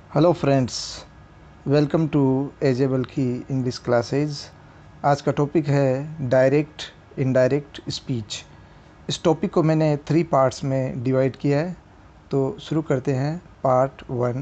Hello friends, welcome to एजेबल की English classes. आज का टॉपिक है डायरेक्ट इनडायरेक्ट स्पीच। इस टॉपिक को मैंने 3 पार्ट्स में डिवाइड किया है, तो शुरू करते हैं। Part 1,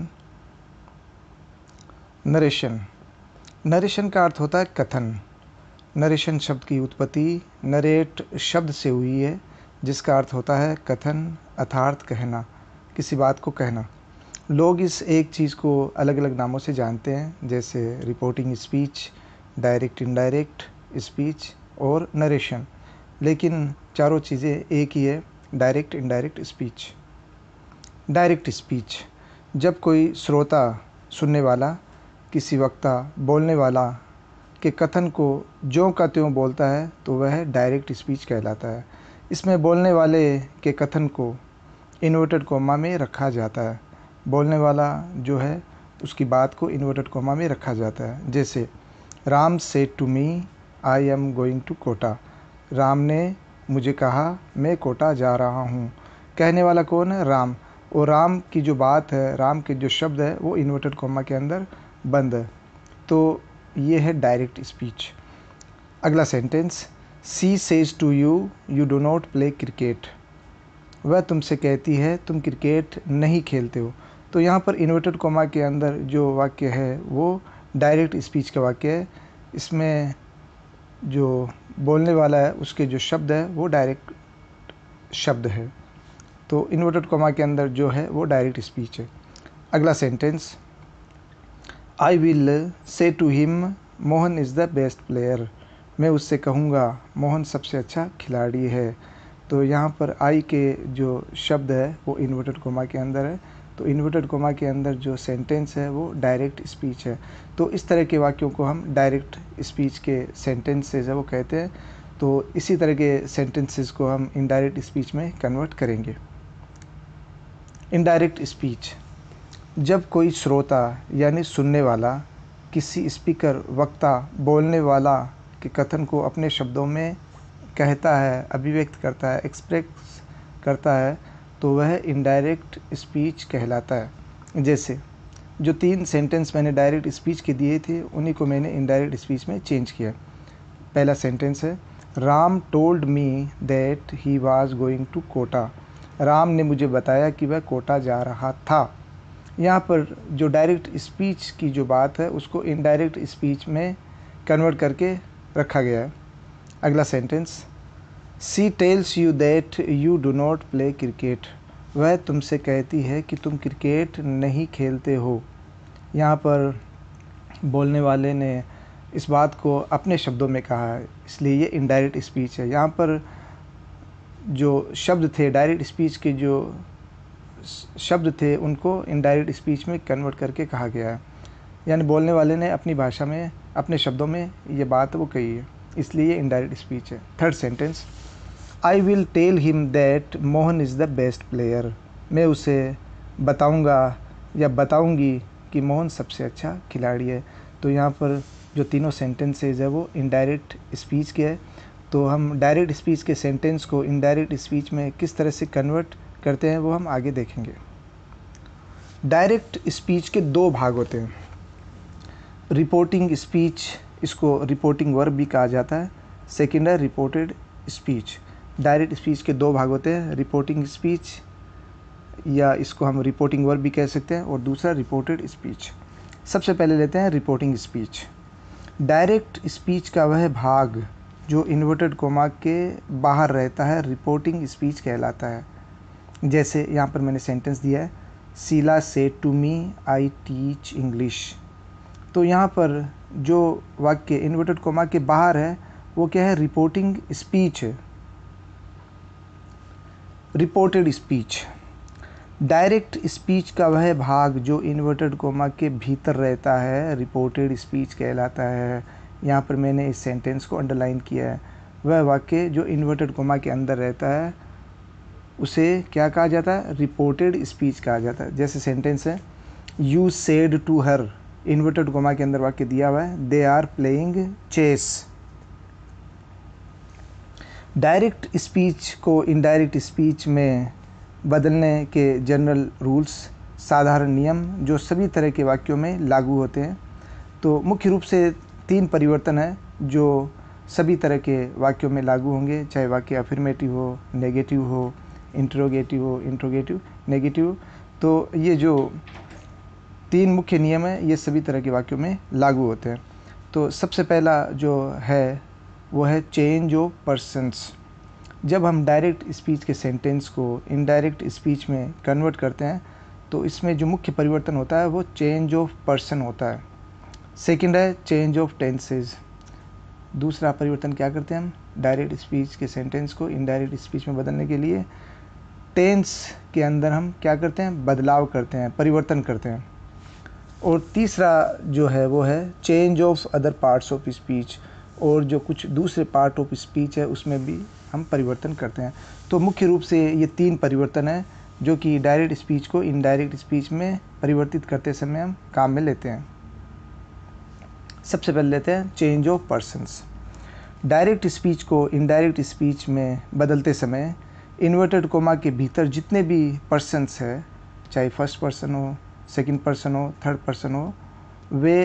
narration. नरेशन का अर्थ होता है कथन। नरेशन शब्द की उत्पत्ति नरेट शब्द से हुई है, जिसका अर्थ होता है कथन अर्थात कहना, किसी बात को कहना। लोग इस एक चीज़ को अलग अलग नामों से जानते हैं, जैसे reporting speech, direct indirect speech और नरेशन, लेकिन चारों चीज़ें एक ही है, direct indirect speech. Direct speech, जब कोई श्रोता, सुनने वाला, किसी वक्ता, बोलने वाला के कथन को ज्यों का त्यों बोलता है तो वह डायरेक्ट स्पीच कहलाता है। इसमें बोलने वाले के कथन को इन्वर्टेड कॉमा में रखा जाता है। बोलने वाला जो है उसकी बात को इन्वर्टेड कॉमा में रखा जाता है। जैसे Ram said to me I am going to Kota. Ram ने मुझे कहा मैं कोटा जा रहा हूँ। कहने वाला कौन है? राम। और राम की जो बात है, राम के जो शब्द है वो इन्वर्टेड कॉमा के अंदर बंद है। तो ये है डायरेक्ट स्पीच। अगला sentence, she says to you you do not play cricket. वह तुमसे कहती है तुम क्रिकेट नहीं खेलते हो। तो यहाँ पर इन्वर्टेड कॉमा के अंदर जो वाक्य है वो डायरेक्ट स्पीच का वाक्य है। इसमें जो बोलने वाला है उसके जो शब्द है वो डायरेक्ट शब्द है। तो इन्वर्टेड कॉमा के अंदर जो है वो डायरेक्ट स्पीच है। अगला sentence, I will say to him Mohan is the best player. मैं उससे कहूँगा मोहन सबसे अच्छा खिलाड़ी है। तो यहाँ पर आई के जो शब्द है वो इन्वर्टेड कॉमा के अंदर है। तो इन्वर्टेड कॉमा के अंदर जो सेंटेंस है वो डायरेक्ट स्पीच है। तो इस तरह के वाक्यों को हम डायरेक्ट स्पीच के सेंटेंसेस है वो कहते हैं। तो इसी तरह के सेंटेंसेस को हम इनडायरेक्ट स्पीच में कन्वर्ट करेंगे। इनडायरेक्ट स्पीच, जब कोई श्रोता यानी सुनने वाला किसी स्पीकर, वक्ता, बोलने वाला के कथन को अपने शब्दों में कहता है, अभिव्यक्त करता है, एक्सप्रेस करता है, तो वह इनडायरेक्ट स्पीच कहलाता है। जैसे जो 3 सेंटेंस मैंने डायरेक्ट स्पीच के दिए थे उन्हीं को मैंने इनडायरेक्ट स्पीच में चेंज किया। पहला सेंटेंस है, Ram told me that he was going to Kota. Ram ने मुझे बताया कि वह कोटा जा रहा था। यहाँ पर जो डायरेक्ट स्पीच की जो बात है उसको इनडायरेक्ट स्पीच में कन्वर्ट करके रखा गया है। अगला sentence, she tells you that you do not play cricket. वह तुमसे कहती है कि तुम क्रिकेट नहीं खेलते हो। यहाँ पर बोलने वाले ने इस बात को अपने शब्दों में कहा है, इसलिए ये इनडायरेक्ट स्पीच है। यहाँ पर जो शब्द थे, डायरेक्ट स्पीच के जो शब्द थे उनको इनडायरेक्ट स्पीच में कन्वर्ट करके कहा गया है। यानी बोलने वाले ने अपनी भाषा में, अपने शब्दों में ये बात वो कही है, इसलिए ये इनडायरेक्ट स्पीच है। Third sentence, I will tell him that Mohan is the best player. मैं उसे बताऊंगा या बताऊंगी कि मोहन सबसे अच्छा खिलाड़ी है। तो यहाँ पर जो तीनों सेंटेंसेज है वो इनडायरेक्ट स्पीच के है। तो हम डायरेक्ट स्पीच के सेंटेंस को इनडायरेक्ट स्पीच में किस तरह से कन्वर्ट करते हैं वो हम आगे देखेंगे। डायरेक्ट स्पीच के 2 भाग होते हैं। रिपोर्टिंग स्पीच, इसको रिपोर्टिंग वर्ब भी कहा जाता है। सेकेंड है रिपोर्टेड स्पीच। डायरेक्ट स्पीच के 2 भाग होते हैं, रिपोर्टिंग स्पीच या इसको हम रिपोर्टिंग वर्ब भी कह सकते हैं, और दूसरा रिपोर्टेड स्पीच। सबसे पहले लेते हैं रिपोर्टिंग स्पीच। डायरेक्ट स्पीच का वह भाग जो इन्वर्टेड कॉमा के बाहर रहता है रिपोर्टिंग स्पीच कहलाता है। जैसे यहाँ पर मैंने सेंटेंस दिया है, Sheela said to me I teach English. तो यहाँ पर जो वाक्य इन्वर्टेड कॉमा के बाहर है वो क्या है? रिपोर्टिंग स्पीच है। रिपोर्टेड स्पीच, डायरेक्ट स्पीच का वह भाग जो इन्वर्टेड कॉमा के भीतर रहता है रिपोर्टेड स्पीच कहलाता है। यहाँ पर मैंने इस सेंटेंस को अंडरलाइन किया है। वह वाक्य जो इन्वर्टेड कॉमा के अंदर रहता है उसे क्या कहा जाता है? रिपोर्टेड स्पीच कहा जाता है। जैसे सेंटेंस है, you said to her, inverted comma के अंदर वाक्य दिया हुआ है, they are playing chess. Direct speech को इनडायरेक्ट स्पीच में बदलने के जनरल रूल्स साधारण नियम जो सभी तरह के वाक्यों में लागू होते हैं। तो मुख्य रूप से 3 परिवर्तन हैं जो सभी तरह के वाक्यों में लागू होंगे, चाहे वाक्य अफर्मेटिव हो, नेगेटिव हो, इंटरोगेटिव हो, इंट्रोगेटिव, नेगेटिव। तो ये जो 3 मुख्य नियम हैं ये सभी तरह के वाक्यों में लागू होते हैं। तो सबसे पहला जो है वो है चेंज ऑफ पर्सन्स। जब हम डायरेक्ट स्पीच के सेंटेंस को इनडायरेक्ट स्पीच में कन्वर्ट करते हैं तो इसमें जो मुख्य परिवर्तन होता है वो चेंज ऑफ पर्सन होता है। सेकंड है चेंज ऑफ टेंसेज। दूसरा परिवर्तन क्या करते हैं हम, डायरेक्ट स्पीच के सेंटेंस को इनडायरेक्ट स्पीच में बदलने के लिए टेंस के अंदर हम क्या करते हैं, बदलाव करते हैं, परिवर्तन करते हैं। और तीसरा जो है वो है change of other parts of speech, और जो कुछ दूसरे पार्ट ऑफ स्पीच है उसमें भी हम परिवर्तन करते हैं। तो मुख्य रूप से ये 3 परिवर्तन हैं जो कि डायरेक्ट स्पीच को इनडायरेक्ट स्पीच में परिवर्तित करते समय हम काम में लेते हैं। सबसे पहले लेते हैं change of persons. Direct speech को इनडायरेक्ट स्पीच में बदलते समय इन्वर्टेड कोमा के भीतर जितने भी पर्सन्स है, चाहे फर्स्ट पर्सन हो, सेकंड पर्सन हो, थर्ड पर्सन हो, वे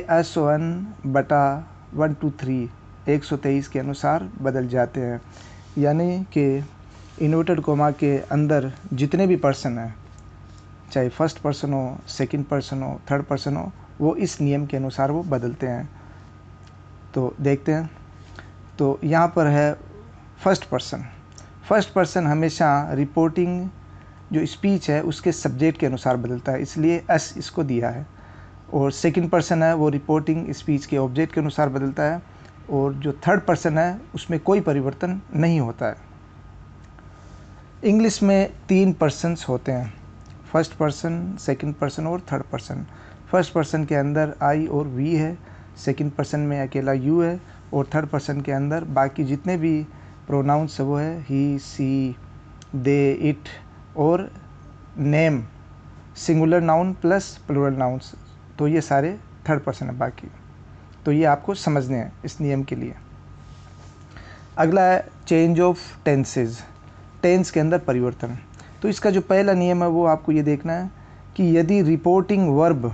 S1/1 2 3 123 के अनुसार बदल जाते हैं। यानी कि इन्वर्टेड कोमा के अंदर जितने भी पर्सन हैं, चाहे फर्स्ट पर्सन हो, सेकंड पर्सन हो, थर्ड पर्सन हो, वो इस नियम के अनुसार वो बदलते हैं। तो देखते हैं। तो यहाँ पर है फर्स्ट पर्सन। फर्स्ट पर्सन हमेशा रिपोर्टिंग जो स्पीच है उसके सब्जेक्ट के अनुसार बदलता है, इसलिए एस इसको दिया है। और सेकंड पर्सन है वो रिपोर्टिंग स्पीच के ऑब्जेक्ट के अनुसार बदलता है। और जो थर्ड पर्सन है उसमें कोई परिवर्तन नहीं होता है। इंग्लिश में 3 पर्सन्स होते हैं, फर्स्ट पर्सन, सेकंड पर्सन और थर्ड पर्सन। फर्स्ट पर्सन के अंदर आई और वी है, सेकंड पर्सन में अकेला यू है, और थर्ड पर्सन के अंदर बाकी जितने भी प्रोनाउंस है वो है ही, सी, दे, इट और name, singular noun plus plural nouns. तो ये सारे थर्ड पर्सन है बाकी। तो ये आपको समझने हैं इस नियम के लिए। अगला है चेंज ऑफ टेंसेज। टेंस के अंदर परिवर्तन। तो इसका जो पहला नियम है वो आपको ये देखना है कि यदि रिपोर्टिंग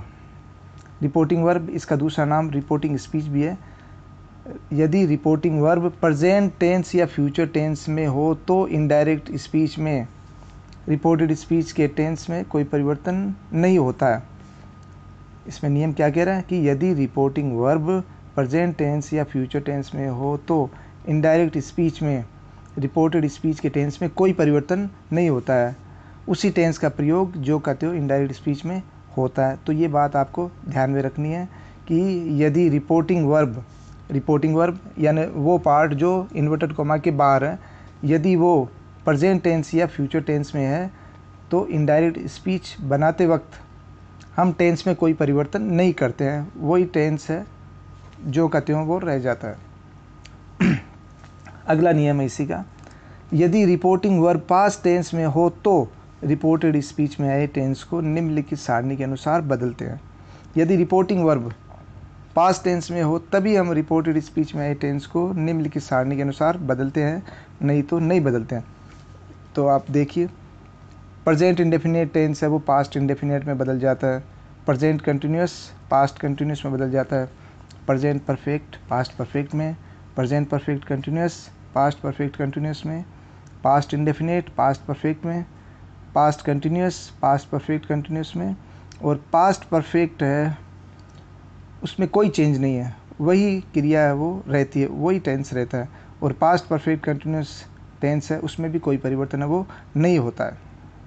वर्ब इसका दूसरा नाम रिपोर्टिंग स्पीच भी है, यदि रिपोर्टिंग वर्ब प्रेजेंट टेंस या फ्यूचर टेंस में हो तो इनडायरेक्ट स्पीच में रिपोर्टेड स्पीच के टेंस में कोई परिवर्तन नहीं होता है। इसमें नियम क्या कह रहा है कि यदि रिपोर्टिंग वर्ब प्रेजेंट टेंस या फ्यूचर टेंस में हो तो इनडायरेक्ट स्पीच में रिपोर्टेड स्पीच के टेंस में कोई परिवर्तन नहीं होता है। उसी टेंस का प्रयोग जो कहते हो इनडायरेक्ट स्पीच में होता है। तो ये बात आपको ध्यान में रखनी है कि यदि रिपोर्टिंग वर्ब यानी वो पार्ट जो इन्वर्टेड कोमा के बाहर है, यदि वो प्रेजेंट टेंस या फ्यूचर टेंस में है तो इनडायरेक्ट स्पीच बनाते वक्त हम टेंस में कोई परिवर्तन नहीं करते हैं, वही टेंस है जो कहते हो वो रह जाता है। अगला नियम है इसी का, यदि रिपोर्टिंग वर्ब पास्ट टेंस में हो तो रिपोर्टेड स्पीच में आए टेंस को निम्नलिखित सारणी के अनुसार बदलते हैं। यदि रिपोर्टिंग वर्ब पास्ट टेंस में हो तभी हम रिपोर्टेड स्पीच में आए टेंस को निम्नलिखित सारणी के अनुसार बदलते हैं, नहीं तो नहीं बदलते हैं। तो आप देखिए, प्रेजेंट इंडेफिनिट टेंस है वो पास्ट इंडेफिनिट में बदल जाता है, प्रेजेंट कंटिन्यूस पास्ट कंटिन्यूस में बदल जाता है, प्रेजेंट परफेक्ट पास्ट परफेक्ट में, present perfect continuous past perfect continuous में, पास्ट इंडेफिनिट पास्ट परफेक्ट में, past continuous past perfect continuous में, और पास्ट परफेक्ट है उसमें कोई चेंज नहीं है, वही क्रिया है वो रहती है, वही टेंस रहता है। और पास्ट परफेक्ट कंटिन्यूस टेंस है उसमें भी कोई परिवर्तन है वो नहीं होता है।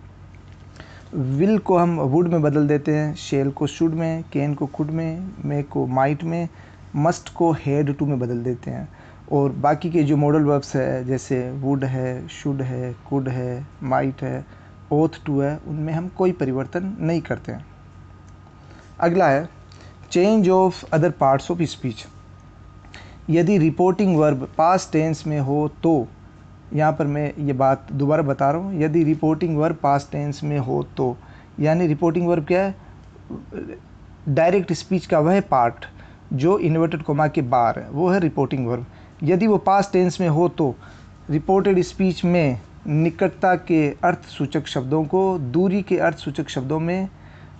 विल को हम वुड में बदल देते हैं, शेल को शुड में, कैन को कुड में, मे को माइट में, मस्ट को हैड टू में बदल देते हैं। और बाकी के जो मॉडल वर्ब्स है जैसे वुड है, शुड है, कुड है, माइट है, ओथ टू है, उनमें हम कोई परिवर्तन नहीं करते हैं। अगला है change of other parts of speech. यदि रिपोर्टिंग वर्ब पास्ट टेंस में हो तो, यहाँ पर मैं ये बात दोबारा बता रहा हूँ, यदि रिपोर्टिंग वर्ब पास्ट टेंस में हो तो, यानी रिपोर्टिंग वर्ब क्या है, डायरेक्ट स्पीच का वह पार्ट जो इन्वर्टेड कोमा के बाहर है वो है रिपोर्टिंग वर्ब। यदि वो पास्ट टेंस में हो तो रिपोर्टेड स्पीच में निकटता के अर्थ सूचक शब्दों को दूरी के अर्थ सूचक शब्दों में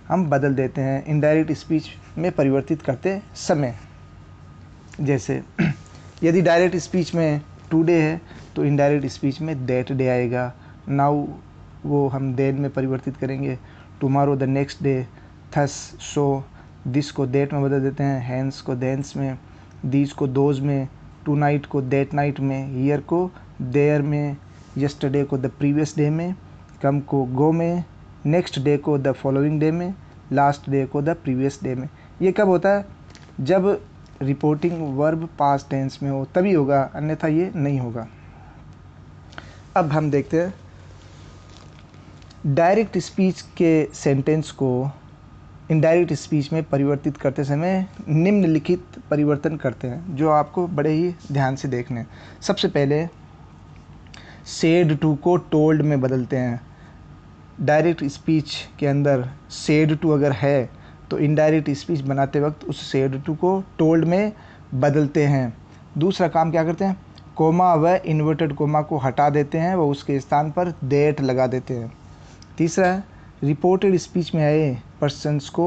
हम बदल देते हैं इनडायरेक्ट स्पीच में परिवर्तित करते समय। जैसे यदि डायरेक्ट स्पीच में टुडे है तो इनडायरेक्ट स्पीच में दैट डे आएगा। नाउ वो हम देन में परिवर्तित करेंगे। Tomorrow the next day, thus so, this को दैट में बदल देते हैं, हैंस को देंस में, दीज को दोज में, टू नाइट को दैट नाइट में, ईयर को देयर में, यस्टरडे को द प्रीवियस डे में, कम को गो में, नेक्स्ट डे को द फॉलोइंग डे में, लास्ट डे को द प्रीवियस डे में। ये कब होता है? जब रिपोर्टिंग वर्ब पास्ट टेंस में हो तभी होगा, अन्यथा ये नहीं होगा। अब हम देखते हैं डायरेक्ट स्पीच के सेंटेंस को इनडायरेक्ट स्पीच में परिवर्तित करते समय निम्नलिखित परिवर्तन करते हैं, जो आपको बड़े ही ध्यान से देखने हैं। सबसे पहले सेड टू को टोल्ड में बदलते हैं। डायरेक्ट स्पीच के अंदर सेड टू अगर है तो इनडायरेक्ट स्पीच बनाते वक्त उस सेड टू को टोल्ड में बदलते हैं। दूसरा काम क्या करते हैं? कोमा व इन्वर्टेड कोमा को हटा देते हैं व उसके स्थान पर दैट लगा देते हैं। तीसरा, रिपोर्टेड स्पीच में आए पर्सन्स को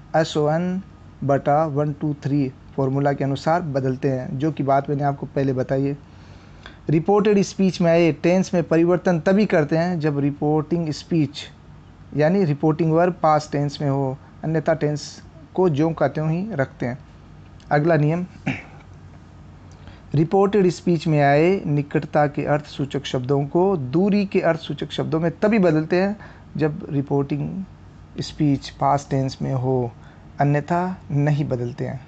SON/1 2 3 फॉर्मूला के अनुसार बदलते हैं, जो कि बात मैंने आपको पहले बताई है। रिपोर्टेड स्पीच में आए टेंस में परिवर्तन तभी करते हैं जब रिपोर्टिंग स्पीच यानी रिपोर्टिंग वर्ब पास्ट टेंस में हो, अन्यथा टेंस को ज्यों का त्यों ही रखते हैं। अगला नियम, रिपोर्टेड स्पीच में आए निकटता के अर्थ सूचक शब्दों को दूरी के अर्थ सूचक शब्दों में तभी बदलते हैं जब रिपोर्टिंग स्पीच पास्ट टेंस में हो, अन्यथा नहीं बदलते हैं।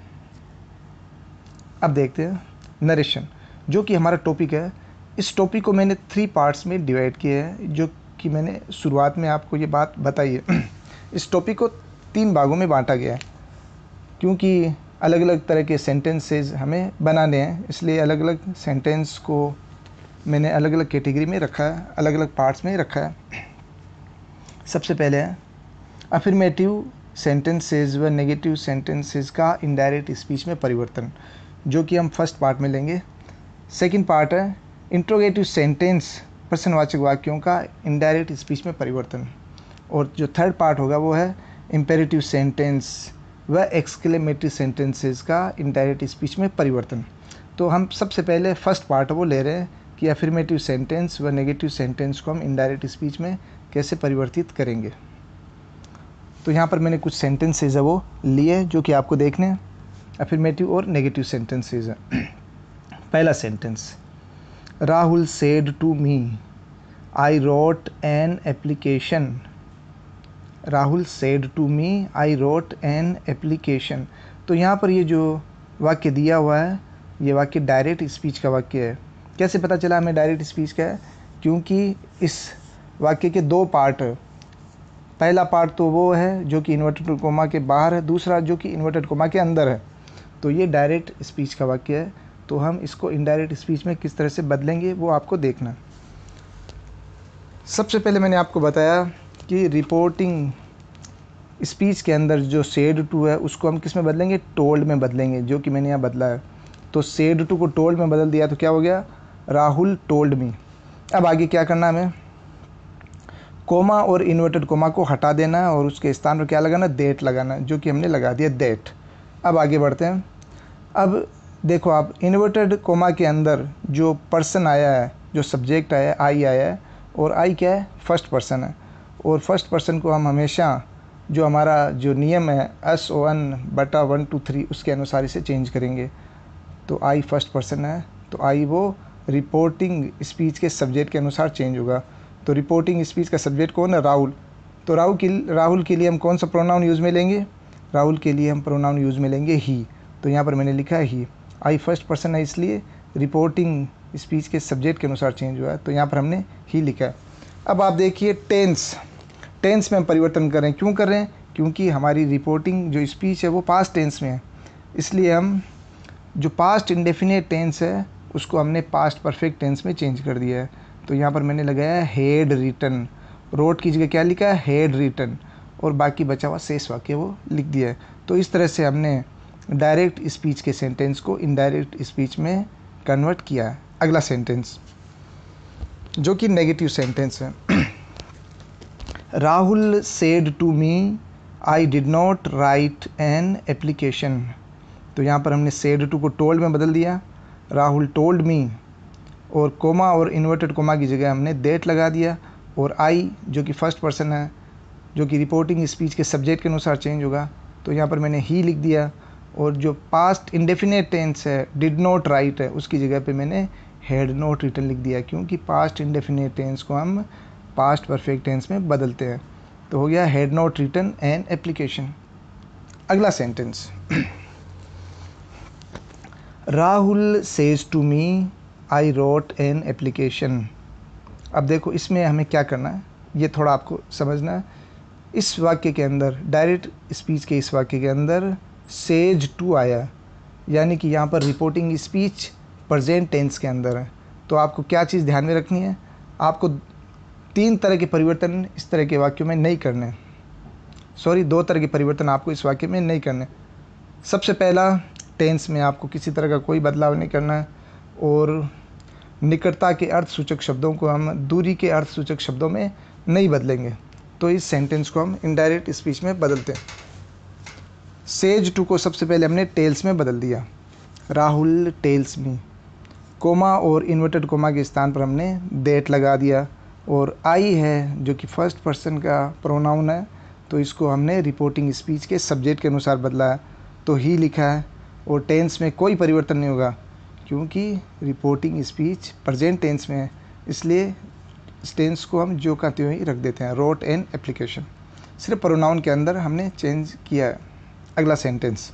अब देखते हैं नरेशन, जो कि हमारा टॉपिक है। इस टॉपिक को मैंने 3 पार्ट्स में डिवाइड किया है, जो कि मैंने शुरुआत में आपको ये बात बताई है। इस टॉपिक को 3 भागों में बांटा गया है, क्योंकि अलग अलग तरह के सेंटेंसेस हमें बनाने हैं, इसलिए अलग अलग सेंटेंस को मैंने अलग अलग कैटेगरी में रखा है, अलग अलग पार्ट्स में रखा है। सबसे पहले है अफर्मेटिव सेंटेंसेस व नेगेटिव सेंटेंसेस का इनडायरेक्ट स्पीच में परिवर्तन, जो कि हम फर्स्ट पार्ट में लेंगे। सेकंड पार्ट है इंट्रोगेटिव सेंटेंस प्रश्नवाचक वाक्यों का इनडायरेक्ट स्पीच में परिवर्तन, और जो थर्ड पार्ट होगा वो है इंपेरेटिव सेंटेंस व एक्सक्लेमेटरी सेंटेंसेस का इनडायरेक्ट स्पीच में परिवर्तन। तो हम सबसे पहले फर्स्ट पार्ट वो ले रहे हैं कि अफर्मेटिव सेंटेंस व नेगेटिव सेंटेंस को हम इनडायरेक्ट स्पीच में कैसे परिवर्तित करेंगे। तो यहाँ पर मैंने कुछ सेंटेंसेज है वो लिए, जो कि आपको देखने हैं, अफर्मेटिव और नेगेटिव सेंटेंसेज है। पहला sentence, Rahul said to me I wrote an application. Rahul said to me I wrote an application. तो यहाँ पर ये जो वाक्य दिया हुआ है, ये वाक्य डायरेक्ट स्पीच का वाक्य है। कैसे पता चला हमें डायरेक्ट स्पीच का है? क्योंकि इस वाक्य के 2 पार्ट है। पहला पार्ट तो वो है जो कि इन्वर्टेड कोमा के बाहर है, दूसरा जो कि इन्वर्टेड कोमा के अंदर है। तो ये डायरेक्ट स्पीच का वाक्य है। तो हम इसको इनडायरेक्ट स्पीच में किस तरह से बदलेंगे वो आपको देखना। सबसे पहले मैंने आपको बताया कि रिपोर्टिंग स्पीच के अंदर जो सेड टू है उसको हम किस में बदलेंगे? टोल्ड में बदलेंगे, जो कि मैंने यहाँ बदला है। तो सेड टू को टोल्ड में बदल दिया तो क्या हो गया? Rahul told me. अब आगे क्या करना हमें? कोमा और इन्वर्टेड कोमा को हटा देना है और उसके स्थान पर क्या लगाना? दैट लगाना, जो कि हमने लगा दिया दैट। अब आगे बढ़ते हैं। अब देखो आप, इन्वर्टेड कोमा के अंदर जो पर्सन आया है, जो सब्जेक्ट आया है, आई आया है, और आई क्या है? फर्स्ट पर्सन है। और फर्स्ट पर्सन को हम हमेशा जो हमारा जो नियम है SON/1 2 3 उसके अनुसार इसे चेंज करेंगे। तो आई फर्स्ट पर्सन है, तो आई वो रिपोर्टिंग स्पीच के सब्जेक्ट के अनुसार चेंज होगा। तो रिपोर्टिंग स्पीच का सब्जेक्ट कौन है? राहुल। तो राहुल के लिए हम कौन सा प्रोनाउन यूज़ में लेंगे? राहुल के लिए हम प्रोनाउन यूज़ में लेंगे ही। तो यहाँ पर मैंने लिखा है ही। आई फर्स्ट पर्सन है, इसलिए रिपोर्टिंग स्पीच के सब्जेक्ट के अनुसार चेंज हुआ है, तो यहाँ पर हमने ही लिखा है। अब आप देखिए टेंस में हम परिवर्तन कर रहे हैं। क्यों कर रहे हैं? क्योंकि हमारी रिपोर्टिंग जो स्पीच है वो पास्ट टेंस में है, इसलिए हम जो पास्ट इंडेफिनिट टेंस है उसको हमने पास्ट परफेक्ट टेंस में चेंज कर दिया है। तो यहाँ पर मैंने लगाया है हेड रिटन। रोट की जगह क्या लिखा है? हेड रिटन, और बाकी बचा हुआ शेष वाक्य वो लिख दिया है। तो इस तरह से हमने डायरेक्ट स्पीच के सेंटेंस को इनडायरेक्ट स्पीच में कन्वर्ट किया है। अगला सेंटेंस जो कि नेगेटिव सेंटेंस है, Rahul said to me I did not write an application, तो यहाँ पर हमने सेड टू को टोल्ड में बदल दिया। राहुल टोल्ड मी, और कोमा और इन्वर्टेड कोमा की जगह हमने देट लगा दिया। और आई जो कि फर्स्ट पर्सन है, जो कि रिपोर्टिंग स्पीच के सब्जेक्ट के अनुसार चेंज होगा, तो यहाँ पर मैंने ही लिख दिया। और जो पास्ट इंडेफिनेट टेंस है, डिड नॉट राइट है, उसकी जगह पे मैंने हैड नॉट रिटन लिख दिया, क्योंकि पास्ट इंडेफिनेट टेंस को हम पास्ट परफेक्ट टेंस में बदलते हैं। तो हो गया had not written an application. अगला sentence, Rahul says to me I wrote an application. अब देखो इसमें हमें क्या करना है, ये थोड़ा आपको समझना है। इस वाक्य के अंदर, डायरेक्ट स्पीच के इस वाक्य के अंदर सेज टू आया, यानी कि यहाँ पर रिपोर्टिंग स्पीच प्रेजेंट टेंस के अंदर है। तो आपको क्या चीज़ ध्यान में रखनी है, आपको 3 तरह के परिवर्तन इस तरह के वाक्यों में नहीं करने, सॉरी 2 तरह के परिवर्तन आपको इस वाक्य में नहीं करने। सबसे पहला, टेंस में आपको किसी तरह का कोई बदलाव नहीं करना है, और निकटता के अर्थसूचक शब्दों को हम दूरी के अर्थसूचक शब्दों में नहीं बदलेंगे। तो इस सेंटेंस को हम इनडायरेक्ट स्पीच में बदलते हैं। सेज टू को सबसे पहले हमने टेल्स में बदल दिया, राहुल टेल्स मी। कोमा और इन्वर्टेड कोमा के स्थान पर हमने देट लगा दिया। और आई है जो कि फर्स्ट पर्सन का प्रोनाउन है, तो इसको हमने रिपोर्टिंग स्पीच के सब्जेक्ट के अनुसार बदला है, तो ही लिखा है। और टेंस में कोई परिवर्तन नहीं होगा, क्योंकि रिपोर्टिंग स्पीच प्रेजेंट टेंस में है, इसलिए इस टेंस को हम जो का त्यों ही रख देते हैं, रोट एन एप्लीकेशन। सिर्फ प्रोनाउन के अंदर हमने चेंज किया है। अगला sentence,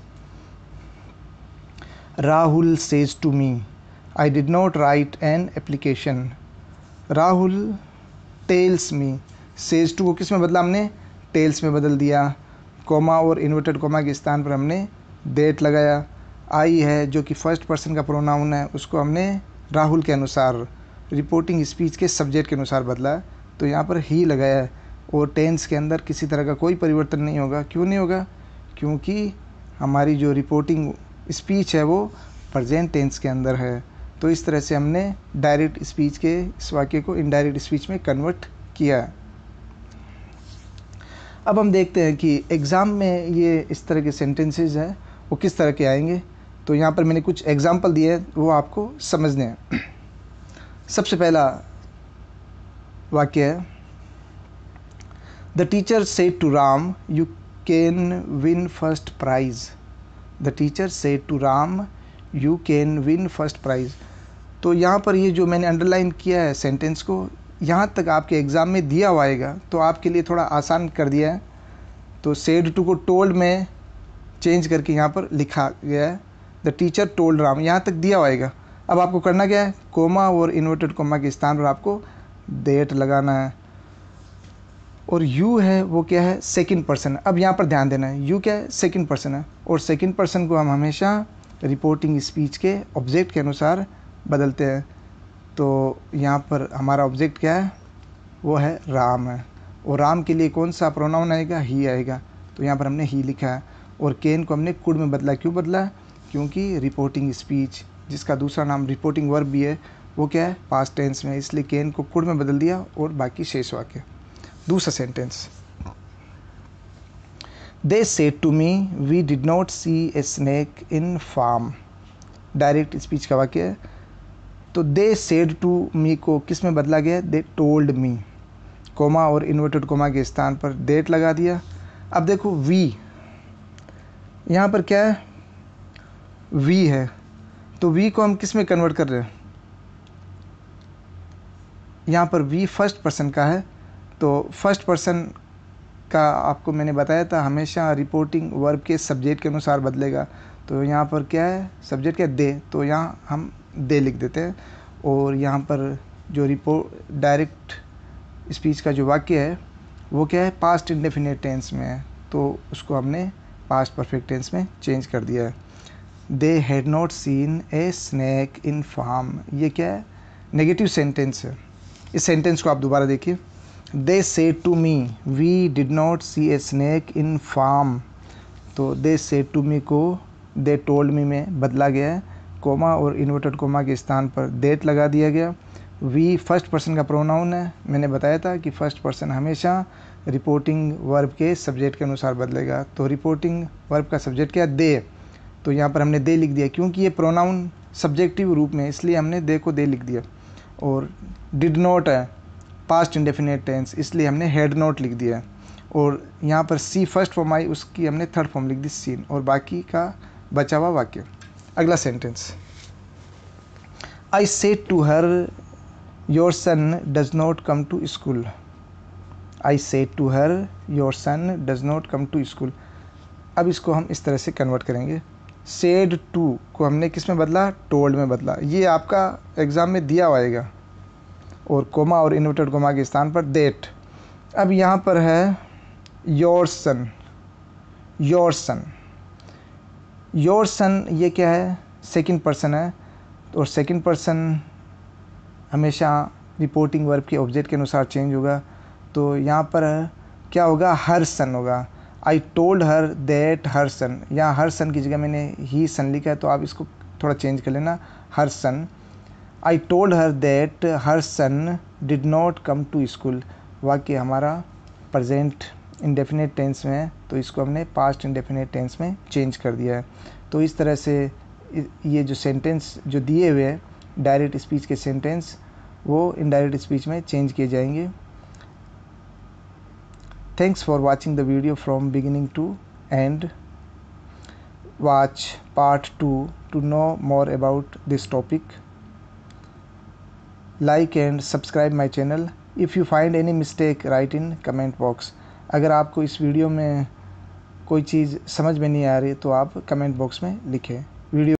Rahul says to me I did not write an application. Rahul tells me, says to को किस में बदला हमने, टेल्स में बदल दिया। कोमा और इन्वर्टेड कोमा के स्थान पर हमने देट लगाया। आई है जो कि फर्स्ट पर्सन का प्रोनाउन है, उसको हमने राहुल के अनुसार रिपोर्टिंग स्पीच के सब्जेक्ट के अनुसार बदला है, तो यहाँ पर ही लगाया है। और टेंस के अंदर किसी तरह का कोई परिवर्तन नहीं होगा। क्यों नहीं होगा, क्योंकि हमारी जो रिपोर्टिंग स्पीच है वो प्रेजेंट टेंस के अंदर है। तो इस तरह से हमने डायरेक्ट स्पीच के इस वाक्य को इनडायरेक्ट स्पीच में कन्वर्ट किया है। अब हम देखते हैं कि एग्ज़ाम में ये इस तरह के सेंटेंसेस हैं वो किस तरह के आएंगे। तो यहाँ पर मैंने कुछ एग्जाम्पल दिए हैं, वो आपको समझने हैं। सबसे पहला वाक्य है, the teacher said to Ram you can win first prize. The teacher said to Ram you can win first prize. तो यहाँ पर ये जो मैंने अंडरलाइन किया है सेंटेंस को, यहाँ तक आपके एग्ज़ाम में दिया हुआ आएगा, तो आपके लिए थोड़ा आसान कर दिया है। तो सेड टू को टोल्ड में चेंज करके यहाँ पर लिखा गया है, द टीचर टोल्ड राम, यहाँ तक दिया हुआ आएगा। अब आपको करना क्या है, कोमा और इन्वर्टेड कोमा के स्थान पर आपको देट लगाना है। और यू है वो क्या है, सेकंड पर्सन। अब यहाँ पर ध्यान देना है, यू क्या है, सेकंड पर्सन है, और सेकंड पर्सन को हम हमेशा रिपोर्टिंग स्पीच के ऑब्जेक्ट के अनुसार बदलते हैं। तो यहाँ पर हमारा ऑब्जेक्ट क्या है, वो है राम है, और राम के लिए कौन सा प्रोनाउन आएगा, ही आएगा। तो यहाँ पर हमने ही लिखा है। और केन को हमने कुड में बदला। क्यों बदला, क्योंकि रिपोर्टिंग स्पीच जिसका दूसरा नाम रिपोर्टिंग वर्ब भी है, वो क्या है, पास्ट टेंस में, इसलिए केन को कुड में बदल दिया और बाकी शेष वाक्य। दूसरा sentence, they said to me we did not see a snake in farm. Direct speech का वाक्य है। तो दे सेड टू मी को किस में बदला गया, दे टोल्ड मी। कोमा और इन्वर्टेड कोमा के स्थान पर देट लगा दिया। अब देखो वी, यहाँ पर क्या है, वी है, तो वी को हम किस में कन्वर्ट कर रहे हैं, यहाँ पर वी फर्स्ट पर्सन का है। तो फर्स्ट पर्सन का आपको मैंने बताया था हमेशा रिपोर्टिंग वर्ब के सब्जेक्ट के अनुसार बदलेगा। तो यहाँ पर क्या है, सब्जेक्ट क्या है, दे, तो यहाँ हम दे लिख देते हैं। और यहाँ पर जो डायरेक्ट स्पीच का जो वाक्य है वो क्या है, पास्ट इंडेफिनिट टेंस में है, तो उसको हमने पास्ट परफेक्ट टेंस में चेंज कर दिया है। They had not seen a snake in farm, ये क्या है, नेगेटिव सेंटेंस है। इस सेंटेंस को आप दोबारा देखिए, they said to me we did not see a snake in farm. तो दे सेड टू मी को दे टोल्ड मी में बदला गया है। कोमा और इन्वर्टेड कोमा के स्थान पर देट लगा दिया गया। वी फर्स्ट पर्सन का प्रोनाउन है, मैंने बताया था कि फर्स्ट पर्सन हमेशा रिपोर्टिंग वर्ब के सब्जेक्ट के अनुसार बदलेगा। तो रिपोर्टिंग वर्ब का सब्जेक्ट क्या है? दे। तो यहाँ पर हमने दे लिख दिया, क्योंकि ये प्रोनाउन सब्जेक्टिव रूप में, इसलिए हमने दे को दे लिख दिया। और डिड नॉट है पास्ट इंडेफिनिट टेंस, इसलिए हमने हैड नॉट लिख दिया। और यहाँ पर सी फर्स्ट फॉर्म आई, उसकी हमने थर्ड फॉर्म लिख दी सीन, और बाकी का बचा हुआ वाक्य। अगला sentence, I said to her your son does not come to school. I said to her your son does not come to school. अब इसको हम इस तरह से कन्वर्ट करेंगे। सेड टू को हमने किस में बदला? टोल्ड में बदला। ये आपका एग्ज़ाम में दिया होगा, और कोमा और इन्वर्टेड कोमा के स्थान पर देट। अब यहाँ पर है your son, your son, your son, ये क्या है? सेकंड पर्सन है, और सेकंड पर्सन हमेशा रिपोर्टिंग वर्ब के ऑब्जेक्ट के अनुसार चेंज होगा। तो यहाँ पर क्या होगा? हर सन होगा। आई टोल्ड हर दैट हर सन, यहाँ हर सन की जगह मैंने ही सन लिखा है, तो आप इसको थोड़ा चेंज कर लेना, her son. I told her that her son did not come to school. वाक्य हमारा प्रेजेंट इंडेफिनिट टेंस में है, तो इसको हमने पास्ट इंडेफिनिट टेंस में चेंज कर दिया है। तो इस तरह से ये जो सेंटेंस जो दिए हुए हैं डायरेक्ट स्पीच के सेंटेंस, वो इनडायरेक्ट स्पीच में चेंज किए जाएंगे। Thanks for watching the video from beginning to end. Watch part 2 to know more about this topic. Like and subscribe my channel. If you find any mistake, write in comment box. अगर आपको इस video में कोई चीज़ समझ में नहीं आ रही तो आप कमेंट बॉक्स में लिखें। वीडियो